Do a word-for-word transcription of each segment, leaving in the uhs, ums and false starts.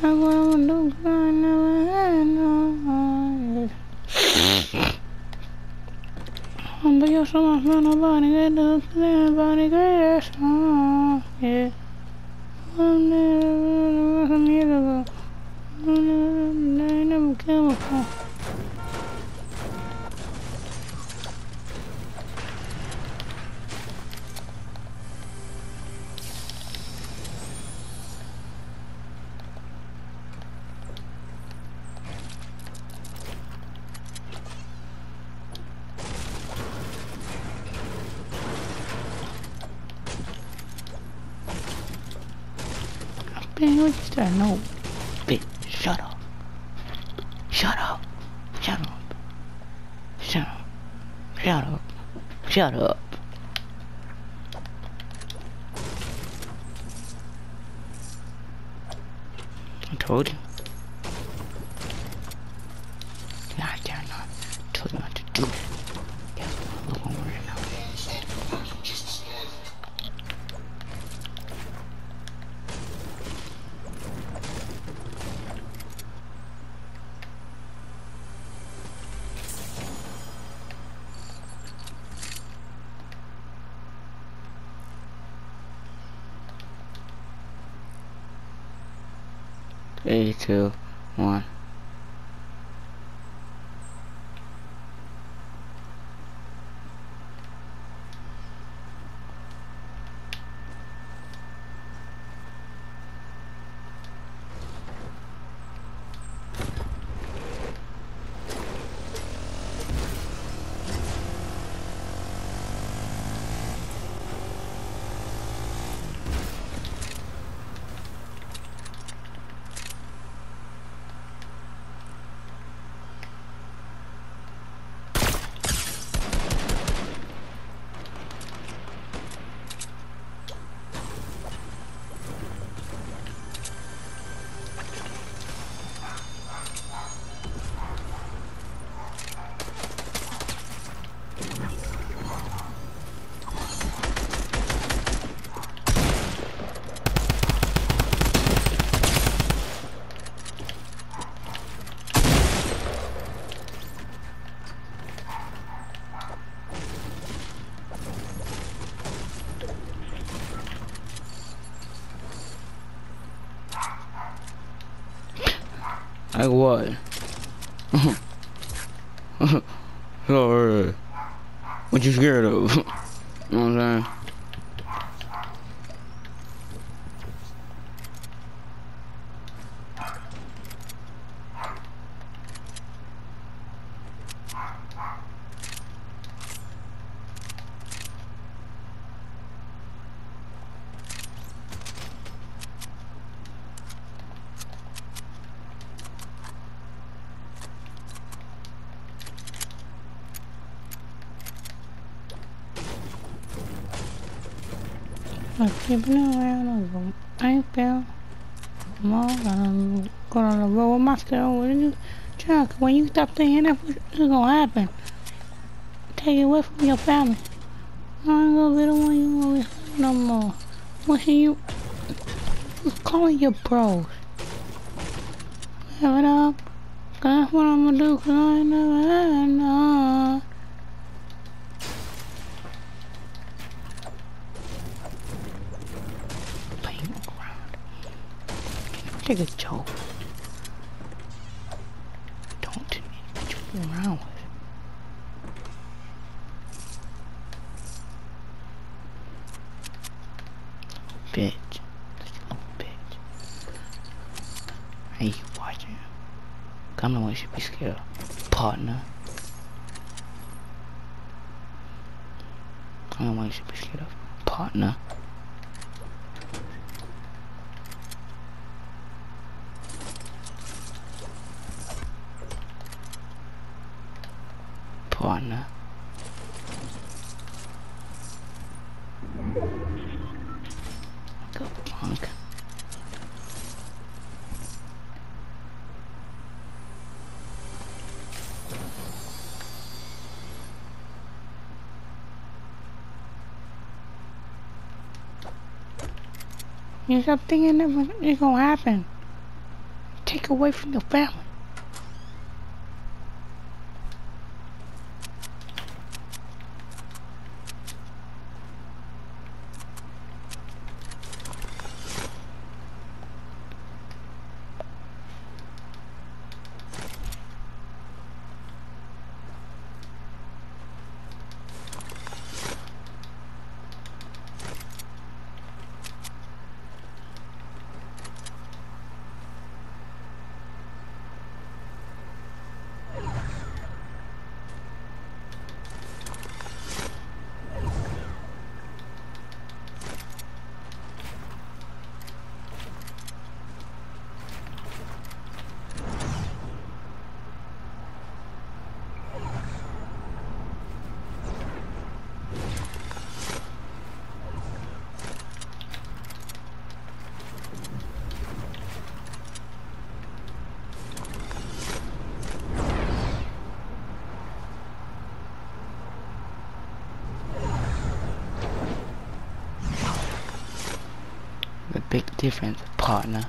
what I'm gonna do, 'cause I never had no. But you're so much fun, nobody get to anybody cares. Oh, yeah. One day, some years ago, they never killed me before. Man, what you start? No, bitch, shut up. Shut up. Shut up. Shut up. Shut up. Shut up. I told you. Nah, I dare not. I told you not to do it. Guess what? Look over here now. Three, two, one. Like what? Sorry. What you scared of? You know what I'm saying? I'm keeping it around. I ain't been. Mom, I'm gonna roll with my style. What are you, Chuck? When you stop thinking that, what's gonna happen? Take it away from your family. I ain't gonna be the one you gonna be no more. What's you calling your bros? Have it up. Cause that's what I'm gonna do. Cause I ain't never had no. Take a joke. Don't do me. What you fooling around with? Bitch. Little bitch. Hey, you watching? Come on, you should be scared of. Partner. Come on, you should be scared of. Partner. Partner. Go punk. You stop thinking that it's gonna happen. take away from your family. The big difference, partner.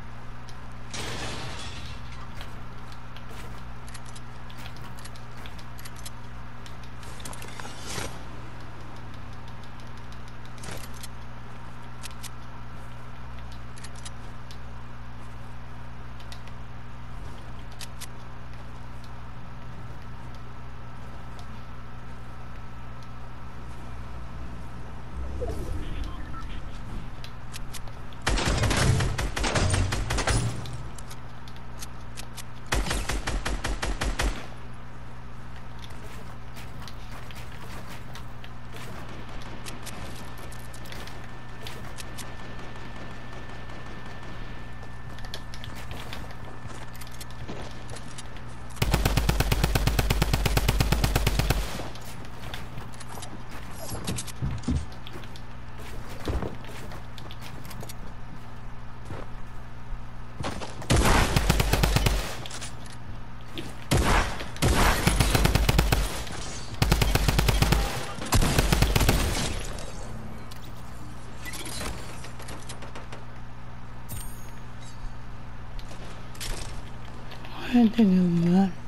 I think you'll be right.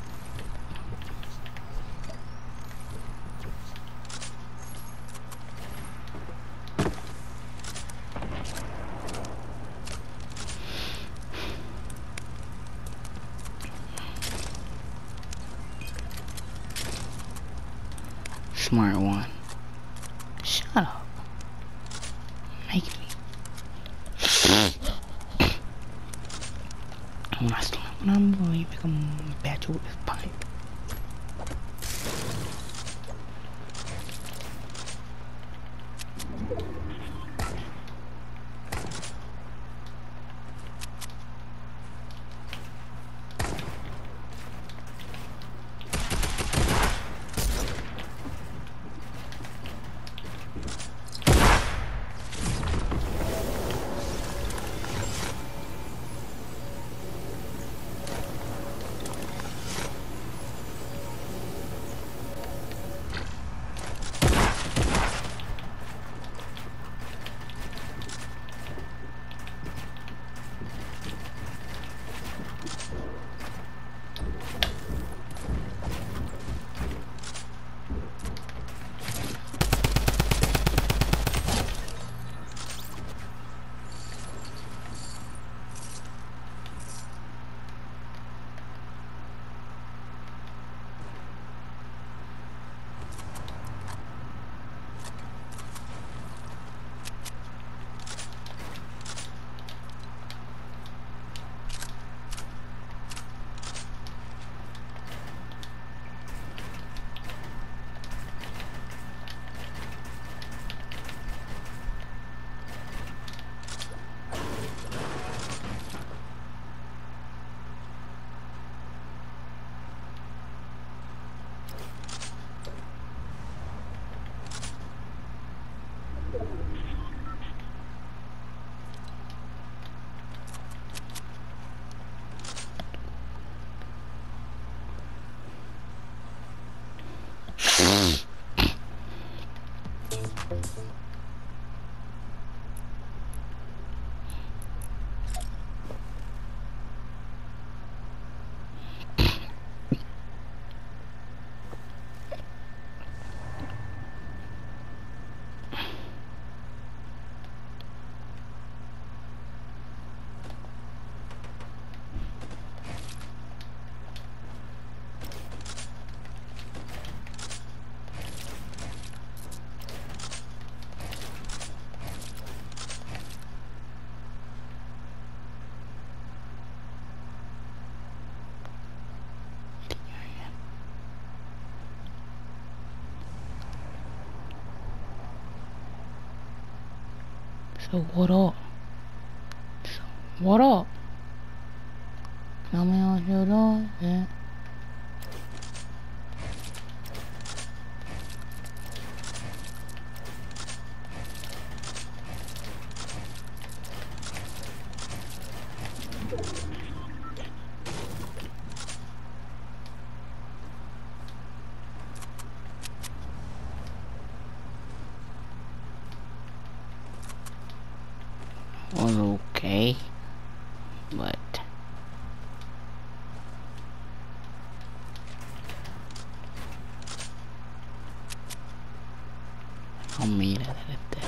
Smart one. Shut up. Make me. When I sleep, when I'm going, you become a batch with this pipe. So what up? So what up? Tell me what you doing, yeah. Was okay, but I'll meet it at that.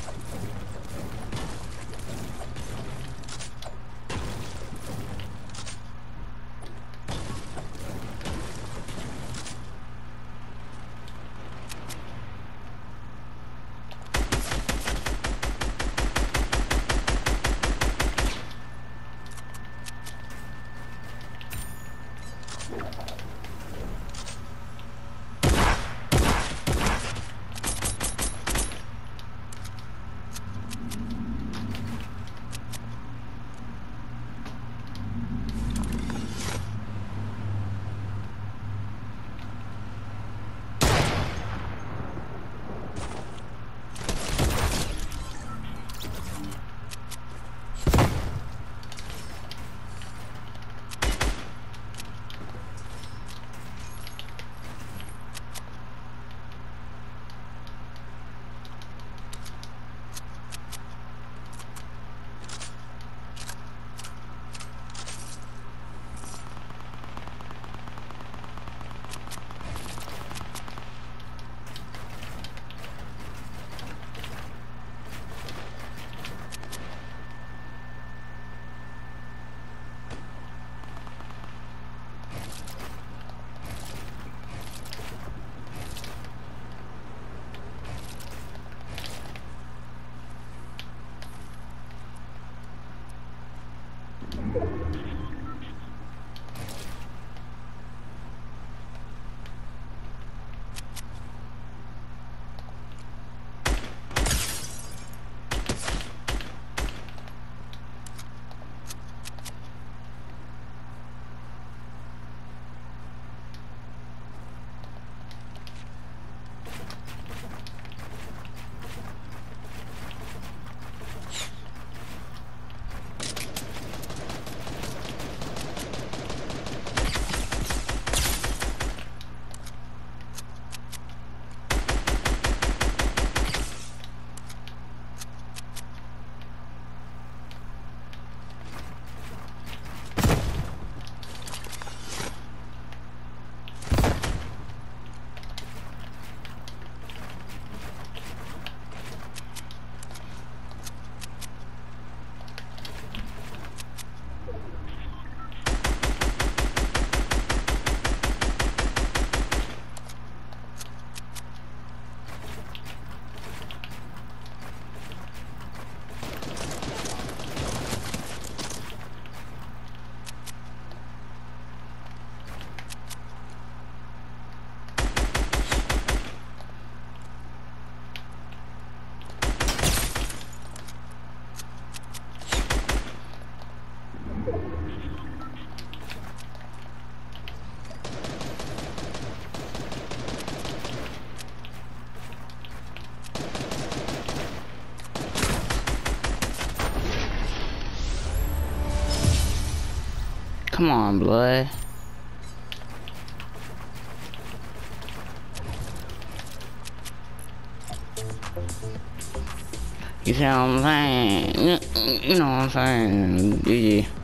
Come on, blood. You see what I'm saying? You know what I'm saying? G G.